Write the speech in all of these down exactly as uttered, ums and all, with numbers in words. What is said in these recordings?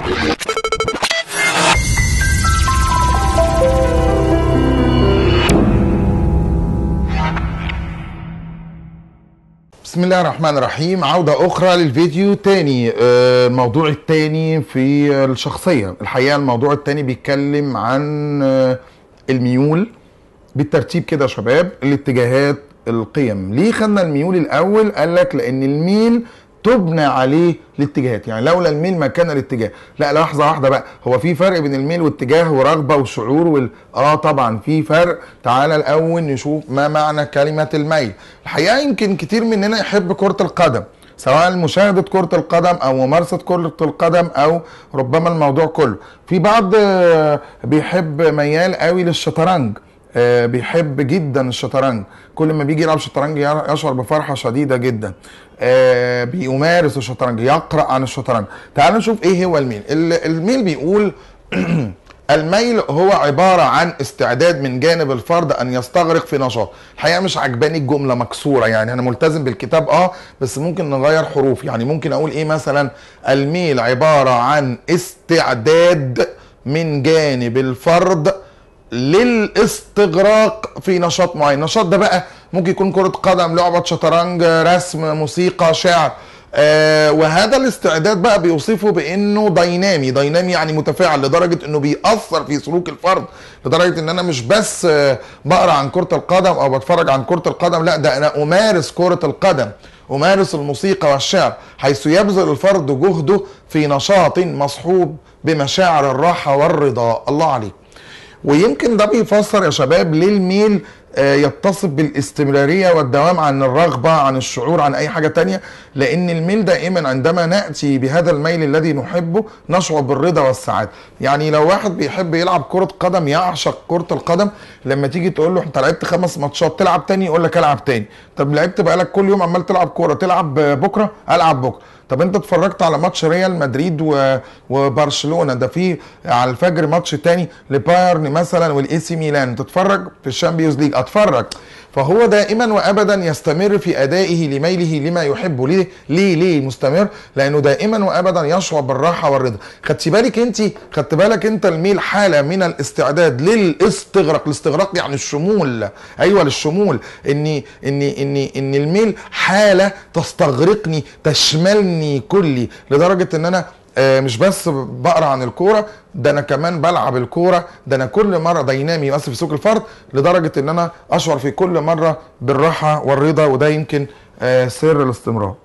بسم الله الرحمن الرحيم. عودة أخرى للفيديو تاني. الموضوع التاني في الشخصية. الحقيقة الموضوع التاني بيتكلم عن الميول بالترتيب كده يا شباب. الاتجاهات، القيم. ليه خدنا الميول الأول؟ قال لك لأن الميل تبنى عليه الاتجاهات. يعني لولا الميل ما كان الاتجاه. لا لحظه واحده بقى، هو في فرق بين الميل واتجاه ورغبه وشعور وال... اه طبعا في فرق. تعالى الاول نشوف ما معنى كلمه الميل. الحقيقه يمكن كتير مننا يحب كره القدم، سواء مشاهده كره القدم او ممارسه كره القدم او ربما الموضوع كله. في بعض بيحب ميال قوي للشطرنج، آه بيحب جدا الشطرنج، كل ما بيجي يلعب شطرنج يشعر بفرحه شديده جدا. آه بيمارس الشطرنج، يقرأ عن الشطرنج. تعالوا نشوف ايه هو الميل. الميل بيقول الميل هو عبارة عن استعداد من جانب الفرد ان يستغرق في نشاط. الحقيقة مش عجباني الجملة مكسورة، يعني انا ملتزم بالكتاب اه بس ممكن نغير حروف. يعني ممكن اقول ايه مثلا؟ الميل عبارة عن استعداد من جانب الفرد للاستغراق في نشاط معين. النشاط ده بقى ممكن يكون كرة قدم، لعبة شطرنج، رسم، موسيقى، شعر. آه وهذا الاستعداد بقى بيوصفه بانه دينامي. دينامي يعني متفاعل لدرجة انه بيأثر في سلوك الفرد، لدرجة ان انا مش بس آه بقرا عن كرة القدم او بتفرج عن كرة القدم، لا ده انا امارس كرة القدم، امارس الموسيقى والشعر، حيث يبذل الفرد جهده في نشاط مصحوب بمشاعر الراحة والرضا. الله عليك. ويمكن ده بيفسر يا شباب ليه الميل يتصف بالاستمرارية والدوام عن الرغبة، عن الشعور، عن أي حاجة تانية. لأن الميل دائما عندما نأتي بهذا الميل الذي نحبه نشعر بالرضا والسعادة. يعني لو واحد بيحب يلعب كرة قدم، يعشق كرة القدم، لما تيجي تقول له أنت لعبت خمس ماتشات تلعب تاني، يقول لك ألعب تاني. طب لعبت بقالك كل يوم عمال تلعب كورة، تلعب بكرة؟ ألعب بكرة. طب انت اتفرجت على ماتش ريال مدريد و... وبرشلونه، ده في على الفجر ماتش تاني لبايرن مثلا والاي سي ميلان، تتفرج في الشامبيونز ليج، اتفرج. فهو دائما وابدا يستمر في ادائه لميله لما يحبه. ليه ليه ليه مستمر؟ لانه دائما وابدا يشعر بالراحه والرضا. خدتي بالك انت خدت بالك انت الميل حاله من الاستعداد للاستغراق. الاستغراق يعني الشمول. ايوه للشمول. اني اني اني ان الميل حاله تستغرقني، تشملني كلي، لدرجه ان انا آه مش بس بقرا عن الكوره، ده انا كمان بلعب الكوره، ده انا كل مره دينامي يؤثر في سلوك الفرد، لدرجه ان انا اشعر في كل مره بالراحه والرضا. وده يمكن آه سر الاستمرار.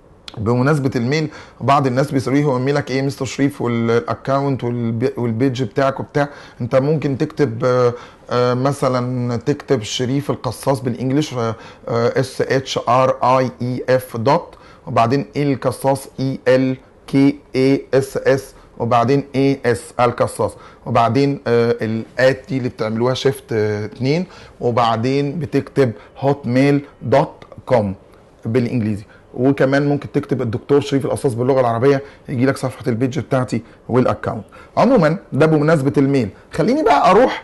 بمناسبه الميل، بعض الناس بيسالوه هو ميلك ايه مستر شريف والاكونت والبيج بتاعك وبتاع؟ انت ممكن تكتب آه آه مثلا تكتب شريف القصاص بالانجلش اس اتش ار اي اي اف دوت، وبعدين القصاص اي ال كي اي اس اس، وبعدين اي اس القصاص، وبعدين آه الات دي اللي بتعملوها شيفت آه اتنين، وبعدين بتكتب هوت ميل دوت كوم بالانجليزي. وكمان ممكن تكتب الدكتور شريف القصاص باللغه العربيه، يجي لك صفحه البيج بتاعتي والاكونت. عموما ده بمناسبه الميل. خليني بقى اروح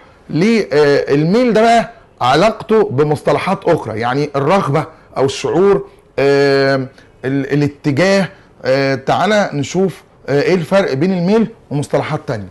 للميل ده بقى علاقته بمصطلحات اخرى، يعني الرغبه او الشعور، آه الاتجاه. آه تعالى نشوف آه ايه الفرق بين الميل ومصطلحات تانية.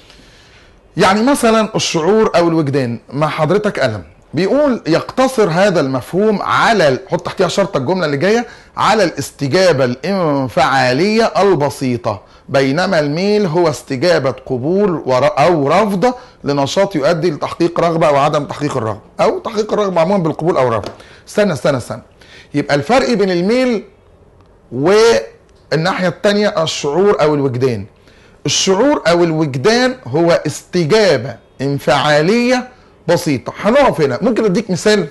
يعني مثلا الشعور او الوجدان. مع حضرتك قلم بيقول يقتصر هذا المفهوم على، حط تحتها شرطة الجملة اللي جاية، على الاستجابة الانفعالية البسيطة، بينما الميل هو استجابة قبول او رفض لنشاط يؤدي لتحقيق رغبة او عدم تحقيق الرغبة، او تحقيق الرغبة عموما بالقبول او الرفض. استنى استنى استنى يبقى الفرق بين الميل والناحية التانية الشعور او الوجدان. الشعور او الوجدان هو استجابة انفعالية بسيطة. هنقف هنا. ممكن اديك مثال.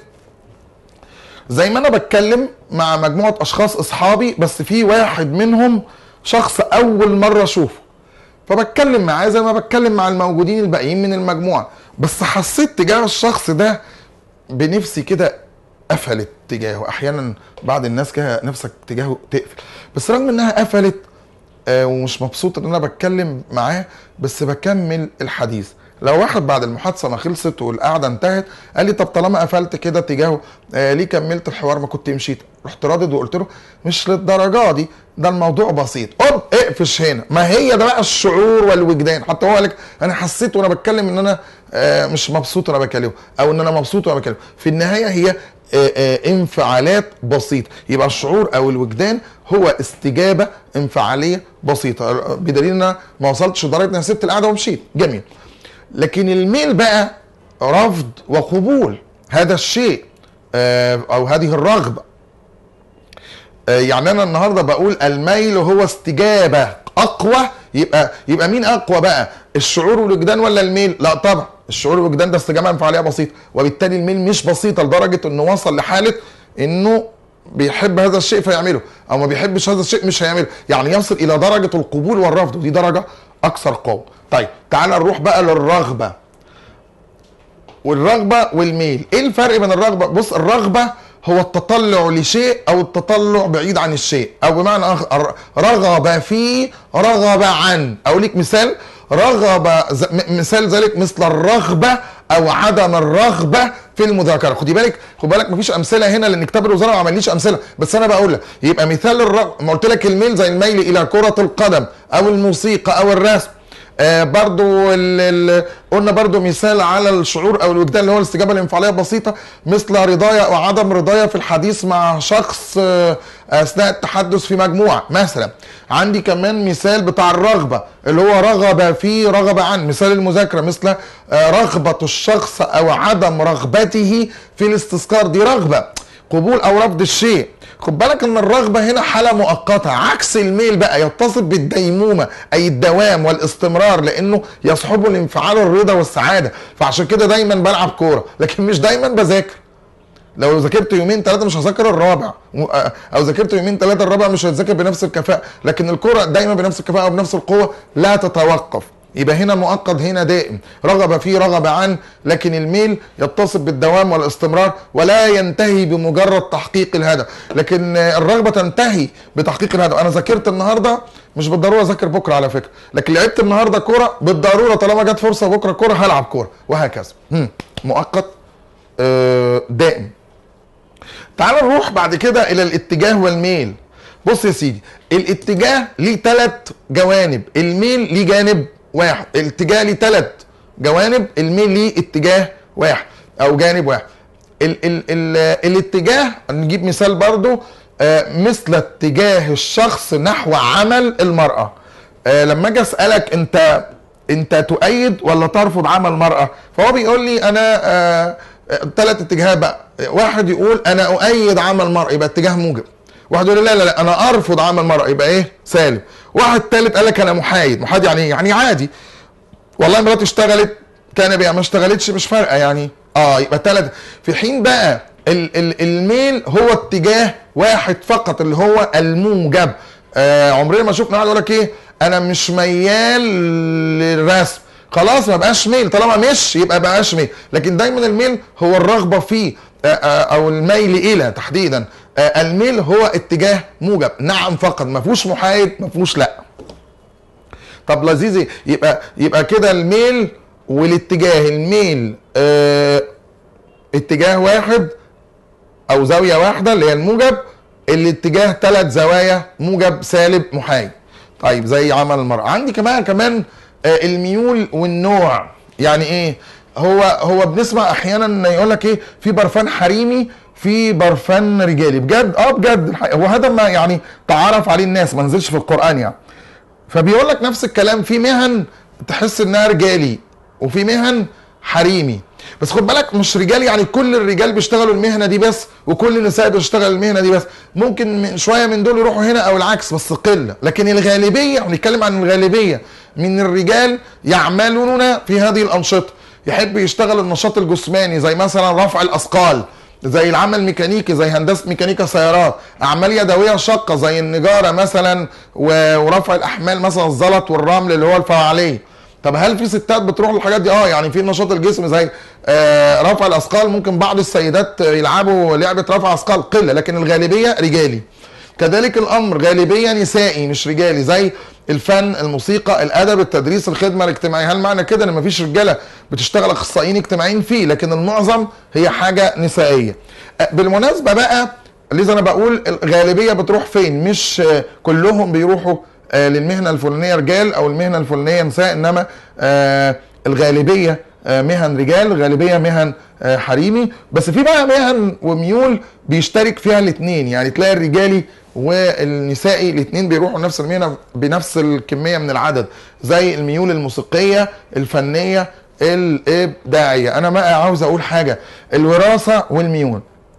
زي ما انا بتكلم مع مجموعة اشخاص اصحابي، بس في واحد منهم شخص اول مرة اشوفه، فبتكلم معاه زي ما بتكلم مع الموجودين الباقيين من المجموعة، بس حسيت تجاه الشخص ده بنفسي كده قفلت تجاهه. احيانا بعض الناس كده نفسك تجاهه تقفل، بس رغم انها قفلت آه ومش مبسوط ان انا بتكلم معاه، بس بكمل الحديث. لو واحد بعد المحادثه ما خلصت والقعده انتهت قال لي طب طالما قفلت كده تجاهه آه ليه كملت الحوار ما كنت مشيت؟ رحت رادد وقلت له مش للدرجه دي، ده الموضوع بسيط، قوم اقفش هنا. ما هي ده بقى الشعور والوجدان. حتى هو قال لك انا حسيت وانا بتكلم ان انا آه مش مبسوط وانا بكلمه، او ان انا مبسوط وانا بكلمه. في النهايه هي آه آه انفعالات بسيطه. يبقى الشعور او الوجدان هو استجابه انفعاليه بسيطه، بدليل ان انا ما وصلتش لدرجه ان انا سبت القعده ومشيت. جميل. لكن الميل بقى رفض وقبول هذا الشيء او هذه الرغبه. يعني انا النهارده بقول الميل هو استجابه اقوى. يبقى يبقى مين اقوى بقى؟ الشعور والوجدان ولا الميل؟ لا طبعا الشعور والوجدان ده استجابه انفعاليه بسيطه، وبالتالي الميل مش بسيطه لدرجه انه وصل لحاله انه بيحب هذا الشيء فيعمله، او ما بيحبش هذا الشيء مش هيعمله. يعني يصل الى درجه القبول والرفض، ودي درجه اكثر قوه. طيب تعال نروح بقى للرغبه والرغبه والميل. ايه الفرق بين الرغبه؟ بص، الرغبه هو التطلع لشيء او التطلع بعيد عن الشيء، او بمعنى اخر رغب فيه رغب عن. اقول لك مثال، رغب مثال ذلك مثل الرغبه او عدم الرغبه في المذاكره. خدي بالك خد بالك مفيش امثله هنا لان كتاب الوزاره ما عمليش امثله، بس انا بقول لك يبقى مثال الرغبه. ما قلت لك الميل زي الميل الى كره القدم او الموسيقى او الرسم. آه برضو ال ال قلنا برضو مثال على الشعور او الوجدان اللي هو الاستجابه الانفعاليه البسيطه، مثل رضايا او عدم رضايا في الحديث مع شخص آه اثناء التحدث في مجموعه مثلا. عندي كمان مثال بتاع الرغبه اللي هو رغب فيه رغب عن. مثال المذاكره مثل آه رغبه الشخص او عدم رغبته في الاستذكار، دي رغبه قبول او رفض الشيء. خد بالك ان الرغبه هنا حاله مؤقته، عكس الميل بقى يتصف بالديمومه اي الدوام والاستمرار، لانه يصحبه الانفعال الرضا والسعاده. فعشان كده دايما بلعب كوره لكن مش دايما بذاكر. لو ذاكرت يومين ثلاثه مش هذاكر الرابع، او ذاكرت يومين ثلاثه الرابع مش هتذاكر بنفس الكفاءه. لكن الكوره دايما بنفس الكفاءه وبنفس القوه لا تتوقف. يبقى هنا مؤقت هنا دائم، رغب فيه رغب عن. لكن الميل يتصف بالدوام والاستمرار ولا ينتهي بمجرد تحقيق الهدف. لكن الرغبه تنتهي بتحقيق الهدف. انا ذاكرت النهارده مش بالضروره اذاكر بكره على فكره، لكن لعبت النهارده كوره بالضروره طالما جت فرصه بكره كوره هلعب كوره، وهكذا. مؤقت دائم. تعال نروح بعد كده الى الاتجاه والميل. بص يا سيدي، الاتجاه ليه ثلاث جوانب، الميل ليه جانب واحد. الاتجاه ليه ثلاث جوانب، الميل ليه اتجاه واحد او جانب واحد. ال ال ال الاتجاه نجيب مثال برضو آه مثل اتجاه الشخص نحو عمل المرأة. آه لما اجي اسالك انت انت تؤيد ولا ترفض عمل المرأة، فهو بيقول لي انا آه ثلاث اتجاهات بقى. واحد يقول انا اؤيد عمل المرأة يبقى اتجاه موجب، واحد يقول لا لا لا انا ارفض عمل المرأة يبقى ايه؟ سالب. واحد ثالث قال لك انا محايد. محايد يعني يعني عادي، والله مراتي اشتغلت كان بيها ما اشتغلتش مش فارقه يعني. اه يبقى ثلاث. في حين بقى ال ال الميل هو اتجاه واحد فقط اللي هو الموجب. آه عمرنا ما شفنا واحد يقول لك ايه انا مش ميال للرسم، خلاص ما بقاش ميل. طالما مش يبقى بقاش ميل. لكن دايما الميل هو الرغبه فيه آه آه او الميل الى تحديدا. آه الميل هو اتجاه موجب، نعم فقط، ما فيهوش محايد ما فيهوش لا. طب لذيذ. يبقى يبقى كده الميل والاتجاه، الميل اه اتجاه واحد او زاويه واحده اللي هي الموجب، الاتجاه ثلاث زوايا موجب سالب محايد. طيب زي عمل المرأة. عندي كمان كمان اه الميول والنوع. يعني ايه؟ هو هو بنسمع احيانا يقول لك ايه في برفان حريمي في برفان رجالي. بجد؟ اه بجد. هو هذا ما يعني تعرف عليه الناس، ما نزلش في القرآن يعني. فبيقول لك نفس الكلام، في مهن تحس انها رجالي وفي مهن حريمي. بس خد بالك مش رجال يعني كل الرجال بيشتغلوا المهنه دي بس وكل النساء بتشتغل المهنه دي بس. ممكن من شويه من دول يروحوا هنا او العكس بس قله. لكن الغالبيه، ونتكلم عن الغالبيه من الرجال يعملون في هذه الانشطه. يحب يشتغل النشاط الجسماني زي مثلا رفع الاثقال، زي العمل الميكانيكي زي هندسه ميكانيكا سيارات، اعمال يدويه شاقه زي النجاره مثلا ورفع الاحمال مثلا الزلط والرمل اللي هو الفعاليه. طب هل في ستات بتروح للحاجات دي؟ اه يعني في نشاط الجسم زي آه رفع الاثقال، ممكن بعض السيدات يلعبوا لعبه رفع اثقال قله، لكن الغالبيه رجالي. كذلك الامر غالبيه نسائي مش رجالي، زي الفن، الموسيقى، الادب، التدريس، الخدمه الاجتماعيه. هل معنى كده ان مفيش رجاله بتشتغل اخصائيين اجتماعيين فيه؟ لكن المعظم هي حاجه نسائيه. بالمناسبه بقى، لذا انا بقول الغالبيه بتروح فين، مش كلهم بيروحوا للمهنه الفلانيه رجال او المهنه الفلانيه نساء، انما الغالبيه مهن رجال، الغالبيه مهن حريمي. بس في بقى مهن وميول بيشترك فيها الاثنين، يعني تلاقي الرجالي والنسائي الاثنين بيروحوا نفس المهنه بنفس الكميه من العدد، زي الميول الموسيقيه، الفنيه، الابداعيه. انا ما عاوز اقول حاجه، الوراثه والميول.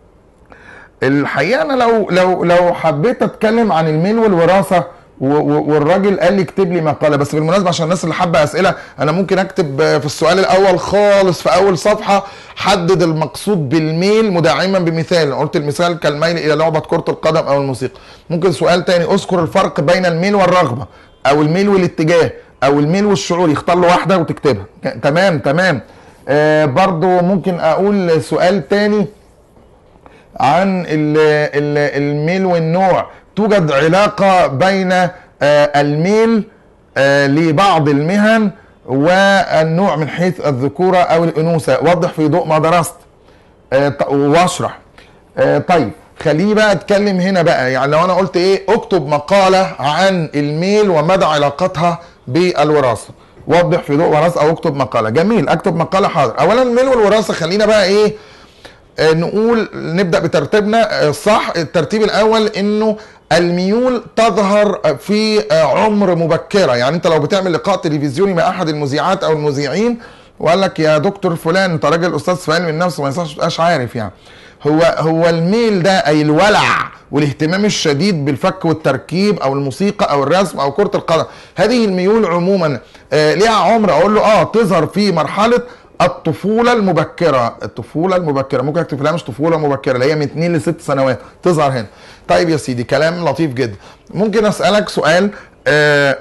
الحقيقه انا لو لو لو حبيت اتكلم عن الميل والوراثه والراجل قال لي اكتب لي مقاله، بس بالمناسبه عشان الناس اللي حابه اسئله انا ممكن اكتب في السؤال الاول خالص في اول صفحه حدد المقصود بالميل مدعما بمثال، قلت المثال كالميل الى لعبه كره القدم او الموسيقى. ممكن سؤال تاني، اذكر الفرق بين الميل والرغبه او الميل والاتجاه او الميل والشعور، يختار له واحده وتكتبها. تمام تمام. آه برضو ممكن اقول سؤال تاني عن ال ال الميل والنوع. توجد علاقة بين آه الميل آه لبعض المهن والنوع من حيث الذكورة أو الأنوثة، وضح في ضوء ما درست آه واشرح. آه طيب خليني بقى أتكلم هنا بقى، يعني لو أنا قلت إيه، أكتب مقالة عن الميل ومدى علاقتها بالوراثة، وضح في ضوء وراثة أو أكتب مقالة. جميل، أكتب مقالة، حاضر. أولا الميل والوراثة، خلينا بقى إيه نقول، نبدأ بترتيبنا الصح. الترتيب الأول إنه الميول تظهر في عمر مبكرة. يعني أنت لو بتعمل لقاء تلفزيوني مع أحد المذيعات أو المذيعين وقال لك يا دكتور فلان أنت راجل أستاذ في علم النفس ما يصحش تبقاش عارف، يعني هو هو الميل ده أي الولع والاهتمام الشديد بالفك والتركيب أو الموسيقى أو الرسم أو كرة القدم. هذه الميول عموما آه ليها عمر، أقول له أه تظهر في مرحلة الطفولة المبكرة. الطفولة المبكرة ممكن اكتب لها مش طفولة مبكرة، اللي هي من اتنين لست سنوات تظهر هنا. طيب يا سيدي، كلام لطيف جدا. ممكن اسألك سؤال، آه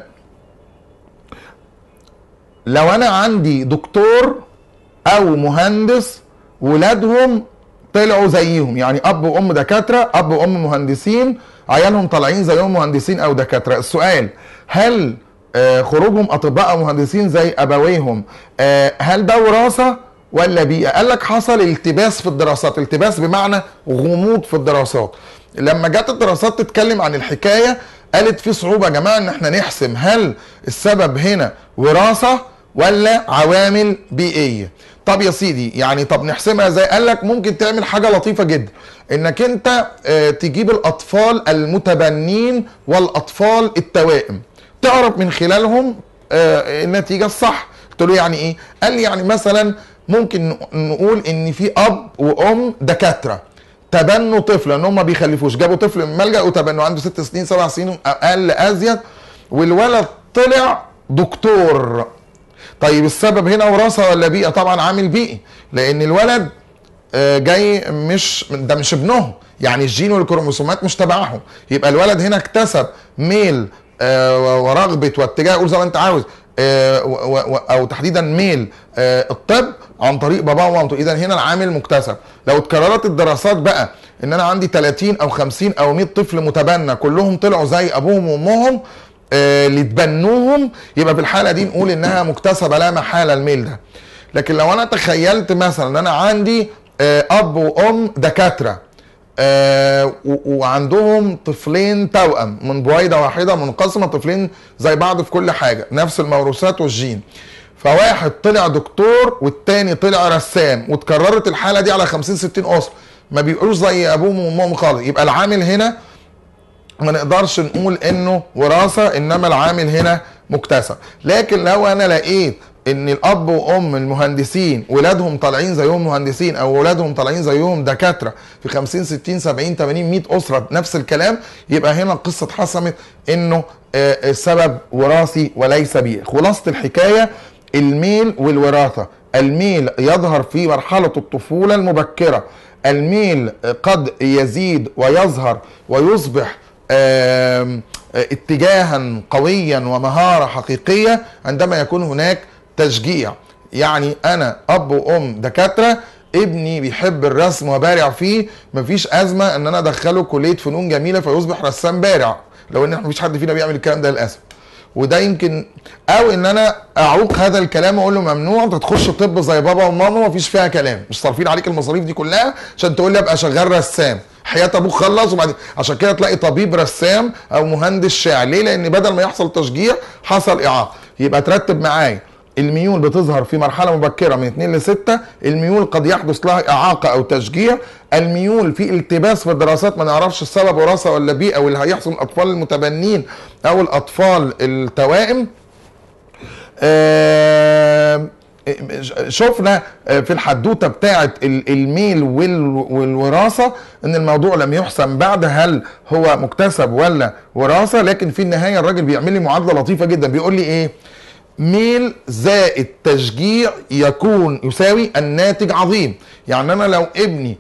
لو انا عندي دكتور او مهندس ولادهم طلعوا زيهم، يعني اب وام دكاترة، اب وام مهندسين، عيالهم طالعين زيهم مهندسين او دكاترة، السؤال هل آه خروجهم اطباء او مهندسين زي ابويهم آه هل ده وراثه ولا بيئه؟ قال لك حصل التباس في الدراسات، التباس بمعنى غموض في الدراسات. لما جت الدراسات تتكلم عن الحكايه قالت في صعوبه يا جماعه ان احنا نحسم هل السبب هنا وراثه ولا عوامل بيئيه. طب يا سيدي يعني طب نحسمها ازاي؟ قال لك ممكن تعمل حاجه لطيفه جدا، انك انت آه تجيب الاطفال المتبنين والاطفال التوائم، تعرف من خلالهم آه النتيجه الصح. قلت له يعني ايه؟ قال لي يعني مثلا ممكن نقول ان في اب وام دكاتره تبنوا طفل، ان هم ما بيخلفوش، جابوا طفل من ملجأ وتبنوا، عنده ست سنين سبع سنين اقل ازيد، والولد طلع دكتور. طيب السبب هنا وراثه ولا بيئه؟ طبعا عامل بيئي، لان الولد آه جاي مش ده مش ابنهم، يعني الجين والكروموسومات مش تبعهم، يبقى الولد هنا اكتسب ميل آه ورغبه واتجاه، قول زي ما انت عاوز، آه او تحديدا ميل آه الطب عن طريق باباه ومامته. اذا هنا العامل مكتسب. لو اتكررت الدراسات بقى ان انا عندي تلاتين او خمسين او مية طفل متبنى كلهم طلعوا زي ابوهم وامهم آه اللي تبنوهم، يبقى في الحاله دي نقول انها مكتسبه لا محاله الميل ده. لكن لو انا تخيلت مثلا ان انا عندي آه اب وام دكاتره آه وعندهم طفلين توأم من بويضة واحدة منقسمة، طفلين زي بعض في كل حاجة، نفس الموروثات والجين، فواحد طلع دكتور والتاني طلع رسام، وتكررت الحالة دي على خمسين ستين أسرة، ما بيبقوش زي أبوهم وأمهم خالص، يبقى العامل هنا ما نقدرش نقول إنه وراثة، إنما العامل هنا مكتسب. لكن لو أنا لقيت ان الاب وام المهندسين ولادهم طالعين زيهم مهندسين او ولادهم طالعين زيهم دكاتره في خمسين ستين سبعين تمانين مية اسره نفس الكلام، يبقى هنا القصه اتحسمت انه السبب وراثي وليس بيئي. خلاصه الحكايه الميل والوراثه، الميل يظهر في مرحله الطفوله المبكره، الميل قد يزيد ويظهر ويصبح اتجاها قويا ومهاره حقيقيه عندما يكون هناك تشجيع. يعني انا اب وام دكاتره ابني بيحب الرسم وبارع فيه، مفيش ازمه ان انا ادخله كليه فنون جميله فيصبح رسام بارع، لو ان مفيش حد فينا بيعمل الكلام ده للاسف. وده يمكن، او ان انا اعوق هذا الكلام واقول له ممنوع انت تخش طب زي بابا وماما مفيش فيها كلام، مش صارفين عليك المصاريف دي كلها عشان تقول لي ابقى شغال رسام، حياه ابوك خلص. وبعدين عشان كده تلاقي طبيب رسام او مهندس شاعر، ليه؟ لان بدل ما يحصل تشجيع حصل اعاقه. يبقى ترتب معايا، الميول بتظهر في مرحله مبكره من اتنين لستة، الميول قد يحدث لها اعاقه او تشجيع، الميول في التباس في الدراسات ما نعرفش السبب وراثه ولا بيئه، واللي هيحصل الاطفال المتبنين او الاطفال التوائم. آه شفنا في الحدوته بتاعه الميل والوراثه ان الموضوع لم يحسم بعد هل هو مكتسب ولا وراثه، لكن في النهايه الراجل بيعمل لي معادله لطيفه جدا، بيقول لي ايه؟ ميل زائد تشجيع يكون يساوي الناتج عظيم. يعني انا لو ابني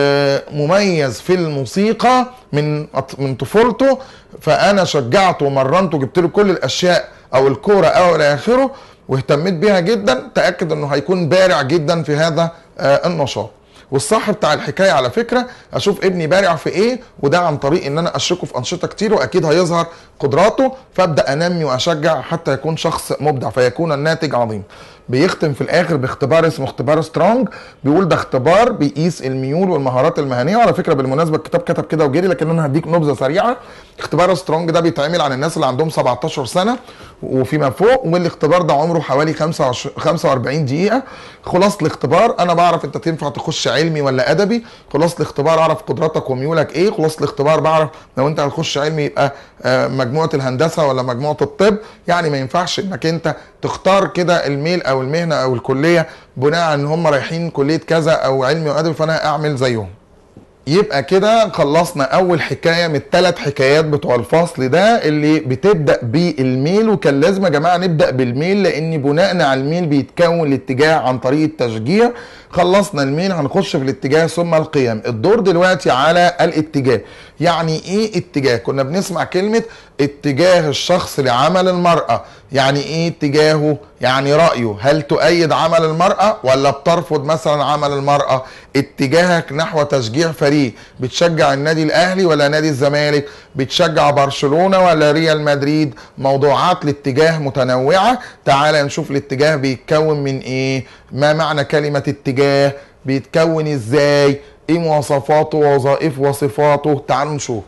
مميز في الموسيقى من من طفولته، فانا شجعته ومرنته وجبت له كل الاشياء او الكوره او الى اخره واهتميت بيها جدا، تاكد انه هيكون بارع جدا في هذا النشاط. والصح بتاع الحكايه على فكره اشوف ابني بارع في ايه، وده عن طريق ان انا اشركه في انشطه كتير واكيد هيظهر قدراته، فابدا انمي واشجع حتى يكون شخص مبدع فيكون الناتج عظيم. بيختم في الاخر باختبار اسمه اختبار سترونج، بيقول ده اختبار بيقيس الميول والمهارات المهنيه، وعلى فكره بالمناسبه الكتاب كتب كده وجري، لكن انا هديك نبذه سريعه. اختبار سترونج ده بيتعمل عن الناس اللي عندهم سبعتاشر سنه وفيما فوق، والاختبار ده عمره حوالي خمسة واربعين دقيقه. خلاصه الاختبار انا بعرف انت تنفع تخش علمي ولا ادبي، خلاصه الاختبار اعرف قدراتك وميولك ايه، خلاصه الاختبار بعرف لو انت هتخش علمي يبقى مجموعه الهندسه ولا مجموعه الطب. يعني ما ينفعش انك انت تختار كده الميل او المهنه او الكليه بناء ان هم رايحين كليه كذا او علمي وادبي فانا اعمل زيهم. يبقى كده خلصنا اول حكايه من الثلاث حكايات بتوع الفصل ده اللي بتبدا بالميل، وكان لازم يا جماعه نبدا بالميل لان بناء على الميل بيتكون الاتجاه عن طريق التشجيع. خلصنا الميل هنخش في الاتجاه ثم القيم. الدور دلوقتي على الاتجاه. يعني ايه اتجاه؟ كنا بنسمع كلمه اتجاه الشخص لعمل المراه، يعني ايه اتجاهه؟ يعني رايه، هل تؤيد عمل المراه ولا بترفض مثلا عمل المراه؟ اتجاهك نحو تشجيع فريق، بتشجع النادي الاهلي ولا نادي الزمالك؟ بتشجع برشلونه ولا ريال مدريد؟ موضوعات الاتجاه متنوعه. تعال نشوف الاتجاه بيتكون من ايه، ما معنى كلمه اتجاه، بيتكون ازاي، ايه مواصفاته ووظائفه وصفاته. تعالوا نشوف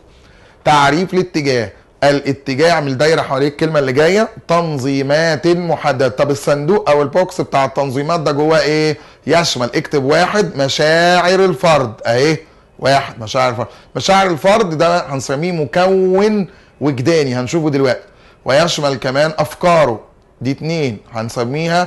تعريف الاتجاه. الاتجاه، اعمل دايره حوالين الكلمه اللي جايه، تنظيمات محدده. طب الصندوق او البوكس بتاع التنظيمات ده جواه ايه؟ يشمل، اكتب واحد، مشاعر الفرد اهي، واحد مشاعر الفرد. مشاعر الفرد ده هنسميه مكون وجداني هنشوفه دلوقتي، ويشمل كمان افكاره دي اتنين هنسميها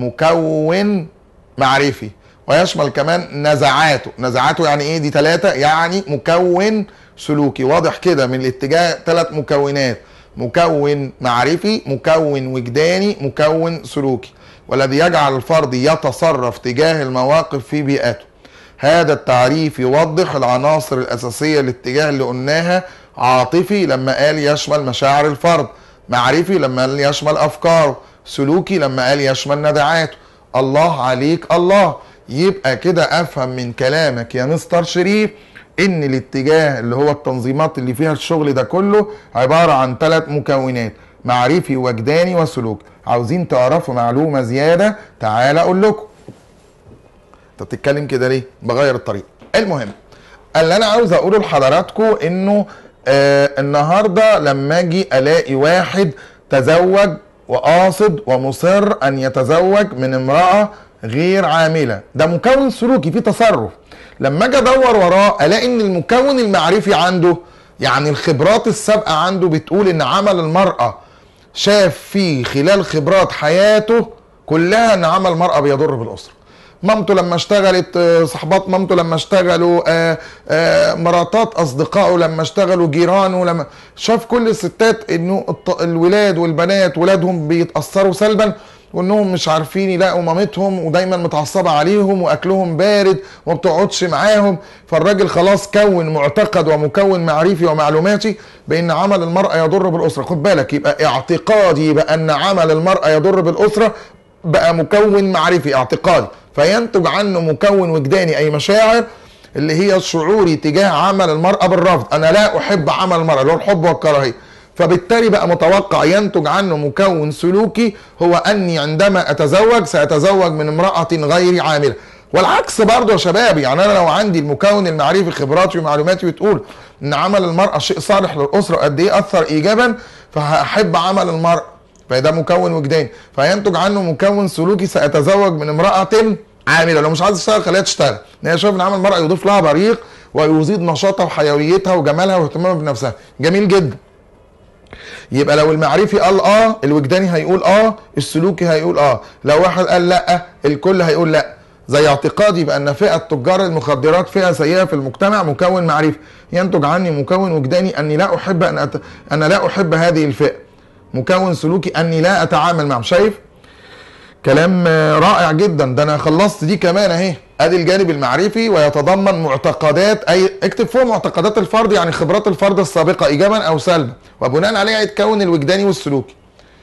مكون معرفي، ويشمل كمان نزعاته. نزعاته يعني ايه؟ دي ثلاثه، يعني مكون سلوكي. واضح كده من الاتجاه ثلاث مكونات، مكون معرفي، مكون وجداني، مكون سلوكي، والذي يجعل الفرد يتصرف تجاه المواقف في بيئته. هذا التعريف يوضح العناصر الأساسية للاتجاه اللي قلناها. عاطفي لما قال يشمل مشاعر الفرد، معرفي لما قال يشمل أفكاره، سلوكي لما قال يشمل نزعاته. الله عليك الله. يبقى كده أفهم من كلامك يا مستر شريف ان الاتجاه اللي هو التنظيمات اللي فيها الشغل ده كله عبارة عن ثلاث مكونات، معرفي وجداني وسلوك. عاوزين تعرفوا معلومة زيادة؟ تعال اقول لكم. انت بتتكلم كده ليه؟ بغير الطريقة. المهم اللي انا عاوز اقوله لحضراتكم انه آه النهاردة لما اجي الاقي واحد تزوج وقاصد ومصر ان يتزوج من امرأة غير عاملة، ده مكون سلوكي فيه تصرف. لما اجي ادور وراه الاقي ان المكون المعرفي عنده، يعني الخبرات السابقه عنده بتقول ان عمل المراه شاف فيه خلال خبرات حياته كلها ان عمل المراه بيضر بالاسره. مامته لما اشتغلت، صحبات مامته لما اشتغلوا، آآ آآ مراتات اصدقائه لما اشتغلوا، جيرانه لما شاف كل الستات انه الولاد والبنات ولادهم بيتاثروا سلبا، وانهم مش عارفين يلاقوا مامتهم ودايما متعصبه عليهم واكلهم بارد وما بتقعدش معاهم. فالراجل خلاص كون معتقد ومكون معرفي ومعلوماتي بان عمل المراه يضر بالاسره. خد بالك، يبقى اعتقادي بان عمل المراه يضر بالاسره بقى مكون معرفي اعتقادي. فينتج عنه مكون وجداني اي مشاعر اللي هي شعوري تجاه عمل المرأة بالرفض. انا لا احب عمل المرأة اللي هو الحب والكراهية، فبالتالي بقى متوقع ينتج عنه مكون سلوكي هو اني عندما اتزوج ساتزوج من امرأة غير عاملة. والعكس برضه يا شباب، يعني انا لو عندي المكون المعرفي خبراتي ومعلوماتي بتقول ان عمل المرأة شيء صالح للاسرة قد ايه اثر ايجابا، فهحب عمل المرأة، فده مكون وجداني، فينتج عنه مكون سلوكي ساتزوج من امرأة عامله. لو مش عايز تشتغل خليها تشتغل، ان هي شايف ان عمل المرأة يضيف لها بريق ويزيد نشاطها وحيويتها وجمالها واهتمامها بنفسها. جميل جدا. يبقى لو المعرفي قال اه الوجداني هيقول اه، السلوكي هيقول اه، لو واحد قال لا الكل هيقول لا. زي اعتقادي بان فئه تجار المخدرات فئه سيئه في المجتمع، مكون معرفي، ينتج عني مكون وجداني اني لا احب ان أت... انا لا احب هذه الفئه. مكون سلوكي اني لا اتعامل معهم. شايف كلام رائع جدا. ده انا خلصت دي كمان اهي. ادي الجانب المعرفي ويتضمن معتقدات، اي اكتب فوق معتقدات الفرد يعني خبرات الفرد السابقه ايجابا او سلبا، وبناء عليها يتكون الوجداني والسلوكي.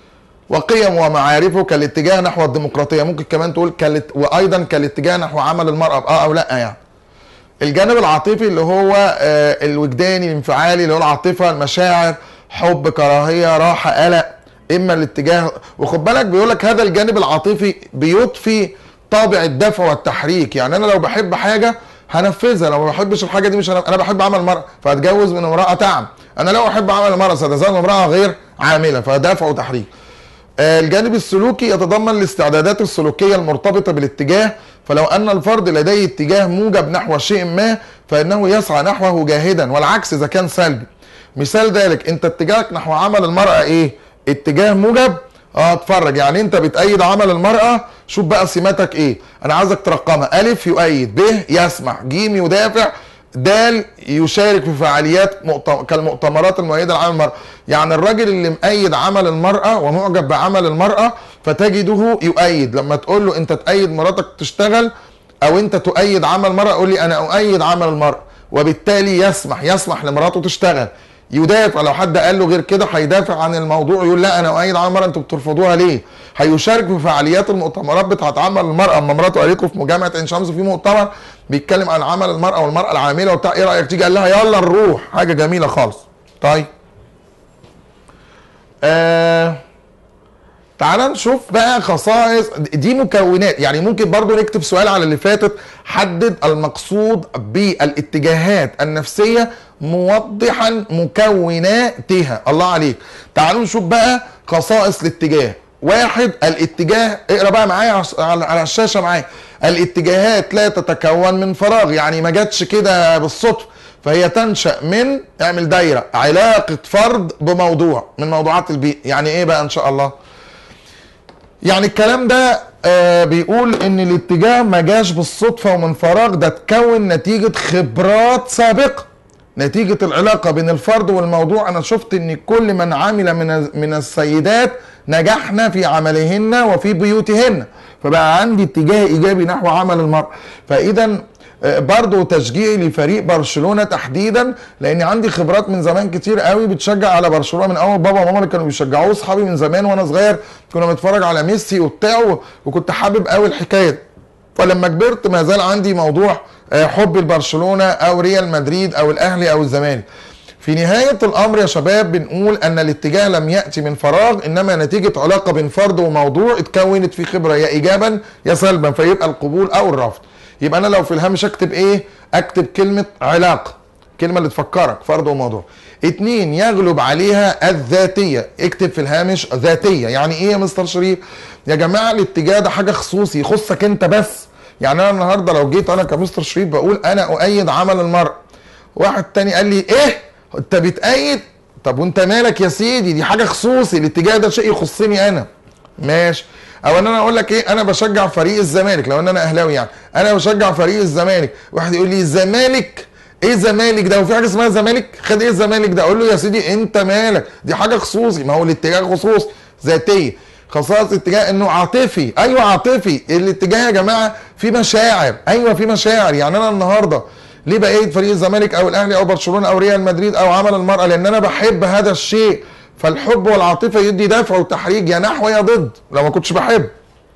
وقيم ومعارفه كالاتجاه نحو الديمقراطيه، ممكن كمان تقول كالت... وايضا كالاتجاه نحو عمل المراه اه او لا يعني. الجانب العاطفي اللي هو آه الوجداني الانفعالي اللي هو العاطفه، المشاعر، حب، كراهيه، راحه، قلق، اما الاتجاه. وخد بالك بيقول لك هذا الجانب العاطفي بيضفي طابع الدفع والتحريك. يعني انا لو بحب حاجه هنفذها، لو ما بحبش الحاجه دي مش هنف... انا بحب عمل المراه فهتجوز من امراه تعمل، انا لو احب عمل المراه ساتزوج من امراه غير عامله، فدفع وتحريك. آه الجانب السلوكي يتضمن الاستعدادات السلوكيه المرتبطه بالاتجاه، فلو ان الفرد لديه اتجاه موجب نحو شيء ما فانه يسعى نحوه جاهدا، والعكس اذا كان سلبي. مثال ذلك انت اتجاهك نحو عمل المراه ايه؟ اتجاه موجب. اه اتفرج، يعني انت بتأيد عمل المرأة، شوف بقى سماتك ايه. انا عايزك ترقمها: الف يؤيد، ب يسمح، ج يدافع، د يشارك في فعاليات مؤتم... كالمؤتمرات المؤيدة لعمل المرأة. يعني الراجل اللي مؤيد عمل المرأة ومعجب بعمل المرأة فتجده يؤيد. لما تقول له انت تأيد مراتك تشتغل او انت تؤيد عمل المرأة، قول لي انا اؤيد عمل المرأة، وبالتالي يسمح يسمح لمراته تشتغل. يدافع، لو حد قال له غير كده هيدافع عن الموضوع، يقول لا انا اؤيد عمل المرأة، انتوا بترفضوها ليه؟ هيشارك في فعاليات المؤتمرات بتاعت عمل المرأة. اما مراته قالت له في مجامعة عين شمس في مؤتمر بيتكلم عن عمل المرأة والمرأة العاملة وبتاع، ايه رأيك تيجي؟ قال لها يلا نروح. حاجة جميلة خالص. طيب آه تعال نشوف بقى خصائص دي مكونات. يعني ممكن برضو نكتب سؤال على اللي فاتت: حدد المقصود بالاتجاهات النفسية موضحا مكوناتها. الله عليك. تعالوا نشوف بقى خصائص الاتجاه. واحد، الاتجاه، اقرا بقى معايا على الشاشة معايا: الاتجاهات لا تتكون من فراغ، يعني ما جاتش كده بالصدفة، فهي تنشأ من، اعمل دايرة، علاقة فرد بموضوع من موضوعات البيئة. يعني ايه بقى ان شاء الله؟ يعني الكلام ده آه بيقول ان الاتجاه ما جاش بالصدفة ومن فراغ، ده اتكون نتيجة خبرات سابقة، نتيجة العلاقة بين الفرد والموضوع. انا شفت ان كل من عمل من من السيدات نجحنا في عملهن وفي بيوتهن، فبقى عندي اتجاه ايجابي نحو عمل المرأة. فاذا برضو تشجيعي لفريق برشلونة تحديدا، لان عندي خبرات من زمان كتير قوي بتشجع على برشلونة، من اول بابا وماما اللي كانوا بيشجعوه، اصحابي من زمان وانا صغير كنا بنتفرج على ميسي وبتاع، وكنت حابب قوي الحكايه. فلما كبرت ما زال عندي موضوع حب لبرشلونة او ريال مدريد او الاهلي او الزمالك. في نهاية الامر يا شباب بنقول ان الاتجاه لم يأتي من فراغ، انما نتيجة علاقة بين فرد وموضوع اتكونت في خبرة يا ايجابا يا سلبا، فيبقى القبول او الرفض. يبقى انا لو في الهامش اكتب ايه؟ اكتب كلمة علاقة، كلمة اللي تفكرك، فرد وموضوع. اتنين، يغلب عليها الذاتية، اكتب في الهامش ذاتية. يعني ايه يا مستر شريف؟ يا جماعة الاتجاه ده حاجة خصوصي يخصك انت بس. يعني انا النهاردة لو جيت انا كمستر شريف بقول انا اؤيد عمل المرأة، واحد تاني قال لي ايه انت بتأيد؟ طب وانت مالك يا سيدي؟ دي حاجة خصوصي، الاتجاه ده شيء يخصني انا. ماشي. او ان انا اقول لك ايه، انا بشجع فريق الزمالك، لو ان انا اهلاوي يعني انا بشجع فريق الزمالك، واحد يقول لي الزمالك ايه زمالك ده؟ وفي حاجه اسمها زمالك؟ خد ايه الزمالك ده؟ اقول له يا سيدي انت مالك، دي حاجه خصوصي. ما هو الاتجاه خصوصي ذاتيه. خصائص الاتجاه انه عاطفي، ايوه عاطفي. الاتجاه يا جماعه في مشاعر، ايوه في مشاعر. يعني انا النهارده ليه بأيد فريق الزمالك او الاهلي او برشلونه او ريال مدريد او عمل المرأة؟ لان انا بحب هذا الشيء. فالحب والعاطفه يدي دفع وتحريج يا نحو يا ضد لو ما كنتش بحب.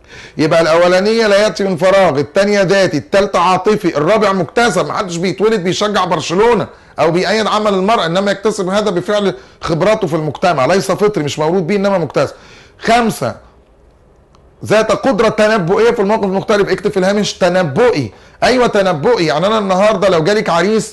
يبقى الاولانيه لا ياتي من فراغ، الثانيه ذاتي، الثالثه عاطفي، الرابع مكتسب. محدش بيتولد بيشجع برشلونه او بيأيد عمل المرأة، انما يكتسب هذا بفعل خبراته في المجتمع، ليس فطري مش مولود به انما مكتسب. خمسه ذات قدره تنبؤيه في الموقف المختلف. اكتب في الهامش تنبؤي. ايوه تنبؤي، يعني انا النهارده لو جالك عريس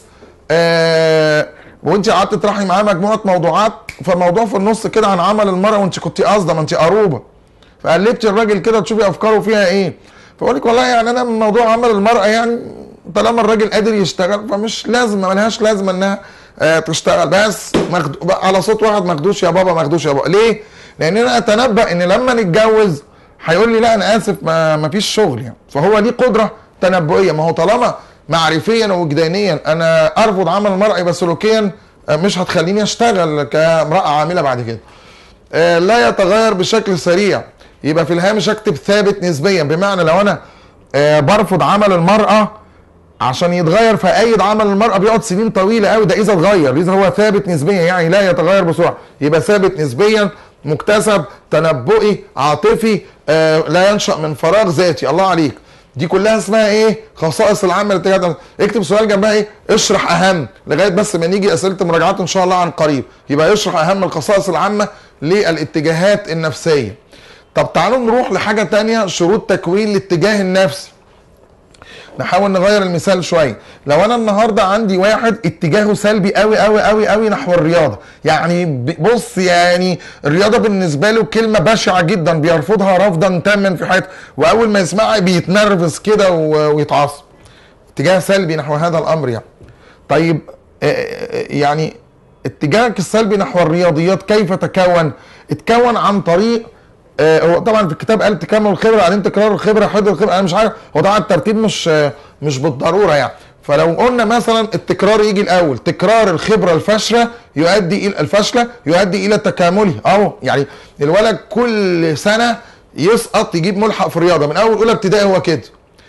آه وانت قعدت تطرحي معاه مجموعه موضوعات، فموضوع في النص كده عن عمل المرأة وانت كنت قاصده، ما انت قروبه، فقلبتي الراجل كده تشوفي افكاره فيها ايه، فاقول لك والله يعني انا من موضوع عمل المرأة يعني طالما الراجل قادر يشتغل فمش لازم، ملهاش لازمه انها آه تشتغل. بس مخدو... على صوت واحد مخدوش يا بابا، مخدوش يا بابا. ليه؟ لان انا اتنبأ ان لما نتجوز هيقول لي لا انا اسف ما, ما فيش شغل يعني. فهو ليه قدره تنبؤيه. ما هو طالما معرفيا ووجدانيا انا ارفض عمل المرأة، يبقى سلوكيا مش هتخليني اشتغل كامرأة عامله بعد كده. آه لا يتغير بشكل سريع. يبقى في الهامش اكتب ثابت نسبيا، بمعنى لو انا آه برفض عمل المرأة عشان يتغير فأيد عمل المرأة بيقعد سنين طويلة قوي، ده إذا اتغير. إذا هو ثابت نسبيا يعني لا يتغير بسرعة، يبقى ثابت نسبيا، مكتسب، تنبؤي، عاطفي، آه لا ينشأ من فراغ، ذاتي. الله عليك. دي كلها اسمها ايه؟ خصائص العامة للاتجاهات. اكتب سؤال جنبها ايه؟ اشرح اهم، لغاية بس ما نيجي اسئلة مراجعات ان شاء الله عن قريب. يبقى اشرح اهم الخصائص العامة للاتجاهات النفسية. طب تعالوا نروح لحاجة تانية، شروط تكوين الاتجاه النفسي. نحاول نغير المثال شويه. لو انا النهارده عندي واحد اتجاهه سلبي قوي قوي قوي قوي نحو الرياضه، يعني بص يعني الرياضه بالنسبه له كلمه بشعه جدا، بيرفضها رفضا تاما في حياته، واول ما يسمعها بيتنرفز كده ويتعصب. اتجاه سلبي نحو هذا الامر يعني. طيب يعني اتجاهك السلبي نحو الرياضيات كيف تكون؟ اتكون عن طريق آه هو طبعا في الكتاب قال تكامل الخبره، بعدين تكرار الخبره، حد الخبره، انا مش عارف هو طبعا الترتيب مش آه مش بالضروره يعني. فلو قلنا مثلا التكرار يجي الاول، تكرار الخبره الفاشله يؤدي الى الفاشله يؤدي الى تكامله. اهو يعني الولد كل سنه يسقط يجيب ملحق في الرياضه من اول اولى ابتدائي، هو كده.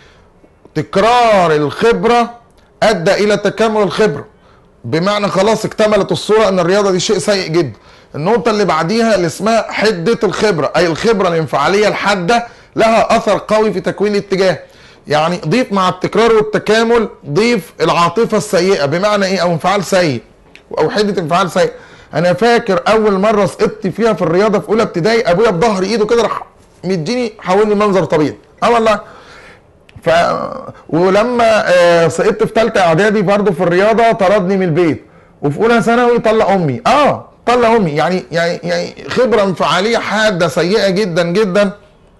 تكرار الخبره ادى الى تكامل الخبره، بمعنى خلاص اكتملت الصوره ان الرياضه دي شيء سيء جدا. النقطة اللي بعديها اللي اسمها حدة الخبرة، أي الخبرة الانفعالية الحادة لها أثر قوي في تكوين الاتجاه. يعني ضيف مع التكرار والتكامل ضيف العاطفة السيئة، بمعنى إيه؟ أو انفعال سيء أو حدة انفعال سيء. أنا فاكر أول مرة سقطت فيها في الرياضة في أولى ابتدائي، أبويا بظهر إيده كده راح مديني حاولني منظر طبيعي. أه والله. ف ولما آه سقطت في ثالثة إعدادي برضه في الرياضة طردني من البيت، وفي أولى ثانوي طلع أمي. أه طلع امي. يعني يعني يعني خبره انفعاليه حاده سيئه جدا جدا،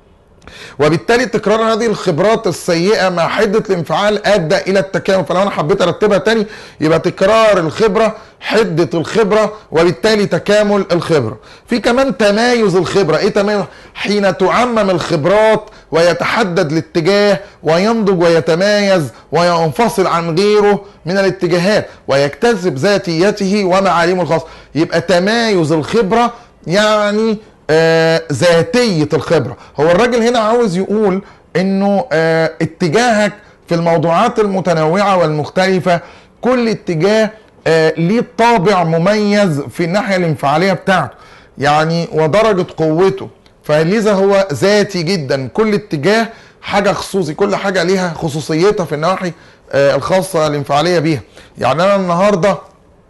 وبالتالي تكرار هذه الخبرات السيئه مع حده الانفعال ادى الى التكامل. فلو انا حبيت ارتبها تاني يبقى تكرار الخبره، حده الخبره، وبالتالي تكامل الخبره. في كمان تمايز الخبره. ايه تمايز؟ حين تعمم الخبرات ويتحدد الاتجاه وينضج ويتمايز وينفصل عن غيره من الاتجاهات ويكتسب ذاتيته ومعالمه الخاصه. يبقى تمايز الخبره يعني آه ذاتية الخبرة. هو الراجل هنا عاوز يقول انه آه اتجاهك في الموضوعات المتنوعة والمختلفة، كل اتجاه آه ليه طابع مميز في الناحية الانفعالية بتاعته يعني ودرجة قوته، فلذا هو ذاتي جدا. كل اتجاه حاجة خصوصي، كل حاجة ليها خصوصيتها في النواحي آه الخاصة الانفعالية بيها. يعني انا النهاردة